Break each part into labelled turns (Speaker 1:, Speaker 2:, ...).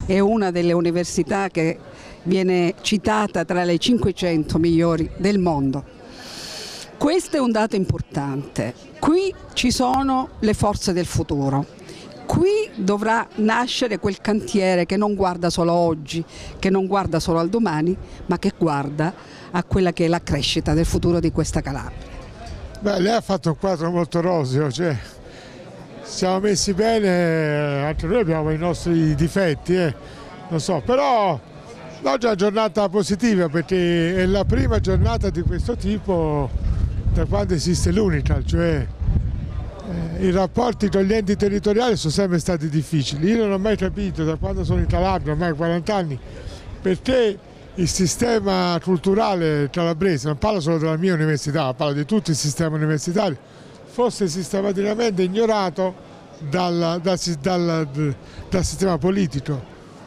Speaker 1: È una delle università che viene citata tra le 500 migliori del mondo. Questo è un dato importante. Qui ci sono le forze del futuro. Qui dovrà nascere quel cantiere che non guarda solo oggi, che non guarda solo al domani, ma che guarda a quella che è la crescita del futuro di questa Calabria.
Speaker 2: Beh, lei ha fatto un quadro molto roseo, cioè siamo messi bene, anche noi abbiamo i nostri difetti, lo so, però oggi è una giornata positiva perché è la prima giornata di questo tipo da quando esiste l'Unical, cioè i rapporti con gli enti territoriali sono sempre stati difficili. Io non ho mai capito da quando sono in Calabria, ormai 40 anni, perché il sistema culturale calabrese, non parlo solo della mia università, parlo di tutto il sistema universitario, fosse sistematicamente ignorato dal sistema politico.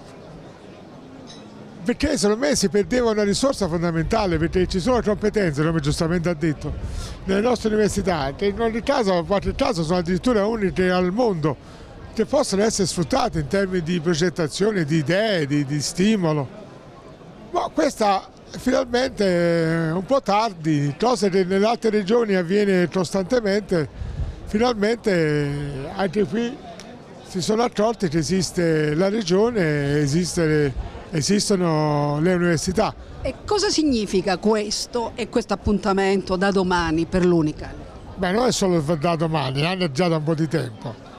Speaker 2: Perché secondo me si perdeva una risorsa fondamentale, perché ci sono competenze, come giustamente ha detto, nelle nostre università, che in ogni caso, in qualche caso sono addirittura uniche al mondo, che possono essere sfruttate in termini di progettazione, di idee, di stimolo. Ma questa finalmente un po' tardi, cose che nelle altre regioni avviene costantemente, finalmente anche qui si sono accorti che esiste la regione, esistono le università.
Speaker 1: E cosa significa questo e questo appuntamento da domani per l'Unical?
Speaker 2: Beh, non è solo da domani, è già da un po' di tempo.